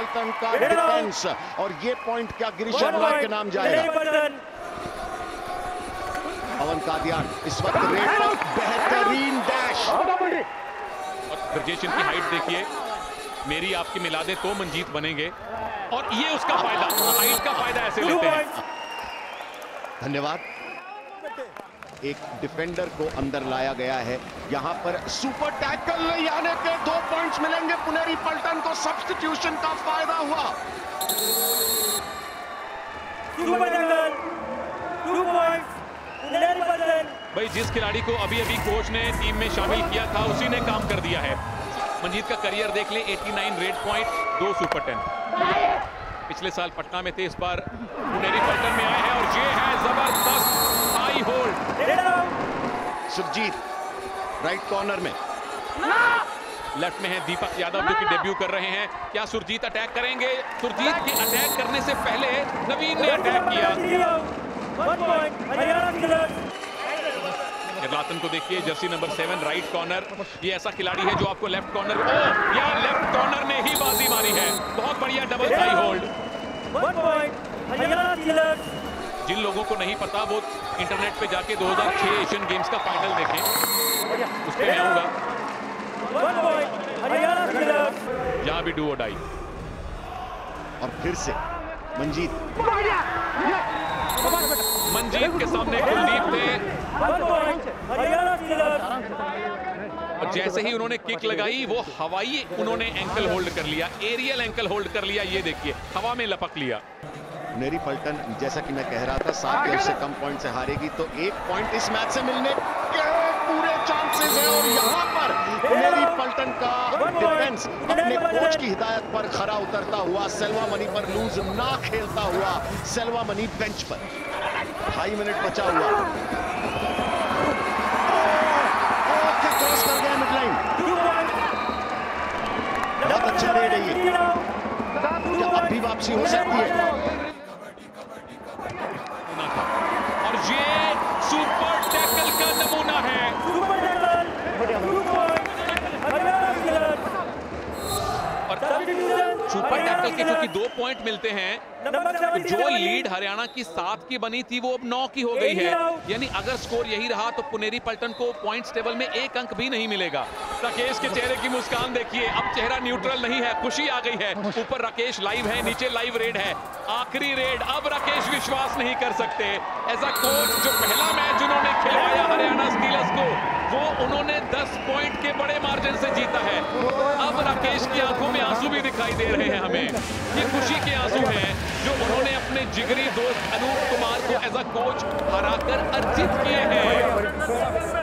पलटन का डिफेंस, और ये पॉइंट क्या गिरीश शर्मा के नाम जाएगा। पवन कादियान इस वक्त रेड पर, बेहतरीन डैश। और ब्रजेश इनकी हाइट देखिए, मेरी आपकी मिला दे तो मंजीत बनेंगे, और ये उसका फायदा, हाइट का फायदा ऐसे लेते हैं। धन्यवाद। एक डिफेंडर को अंदर लाया गया है, यहां पर सुपर टैकल यानी के 2 पॉइंट्स मिलेंगे पुनेरी पलटन को। सब्स्टिट्यूशन का फायदा हुआ। सुपर टैकल, 2 पॉइंट्स पुनेरी पलटन। भाई जिस खिलाड़ी को अभी अभी कोच ने टीम में शामिल किया था उसी ने काम कर दिया है। मंजीत का करियर देख ले, 89 रेड पॉइंट, 2 सुपर 10। पिछले साल पटना में थे, इस बार पुनेरी पलटन में आए हैं, और ये है जबरदस्त high hold. Surjeet right corner में, लेफ्ट में है दीपक यादव जो कि डेब्यू कर रहे हैं। क्या सुरजीत अटैक करेंगे? सुरजीत के अटैक करने से पहले नवीन ने अटैक किया। गिरलातन को देखिए, जर्सी नंबर 7 राइट कॉर्नर। ये ऐसा खिलाड़ी है जो आपको लेफ्ट कॉर्नर, या लेफ्ट कॉर्नर में ही बाजी मारी है। बहुत बढ़िया डबल हाई होल्ड। जिन लोगों को नहीं पता वो इंटरनेट पे जाके 2006 एशियन गेम्स का फाइनल देखें, उस पे मैं आऊंगा। जहां भी डू और डाई। और फिर से मंजीत के सामने कुलदीप थे, और जैसे ही उन्होंने किक लगाई वो हवाई उन्होंने एंकल होल्ड कर लिया, एरियल एंकल होल्ड कर लिया। ये देखिए हवा में लपक लिया। पुनेरी पलटन, जैसा कि मैं कह रहा था, 7 या उससे कम पॉइंट से हारेगी तो 1 पॉइंट इस मैच से मिलने के पूरे चांसेस हैं। और यहां पर पुनेरी पलटन का डिफेंस अपने कोच की हिदायत पर खरा उतरता हुआ, सेल्वा मनी पर लूज ना खेलता हुआ। सेल्वा मनी बेंच पर, 2.5 मिनट बचा हुआ। क्रॉस कर गया मिड लाइन। बहुत अच्छा रेड है ये, क्या अब भी वापसी हो सकती है? और ये सुपर टैकल का नमूना है। और सुपर टैकल के क्योंकि 2 पॉइंट मिलते हैं, तो जो लीड हरियाणा की 7 की बनी थी वो अब 9 की हो गई है। यानी अगर स्कोर यही रहा तो पुनेरी पलटन को पॉइंट्स टेबल में 1 अंक भी नहीं मिलेगा। राकेश के चेहरे की मुस्कान देखिए, अब चेहरा न्यूट्रल नहीं है, खुशी आ गई है। ऊपर राकेश लाइव है, नीचे लाइव रेड है, आखिरी रेड। अब राकेश विश्वास नहीं कर सकते। एज अ कोच जो पहला मैच उन्होंने खिलवाया हरियाणा स्टीलर्स को, वो उन्होंने 10 पॉइंट के बड़े मार्जिन से जीता है। अब राकेश की आंखों में आंसू भी दिखाई दे रहे हैं हमें। ये खुशी के आंसू हैं जो उन्होंने अपने जिगरी दोस्त अनूप कुमार को एज अ कोच हराकर अर्जित किए हैं।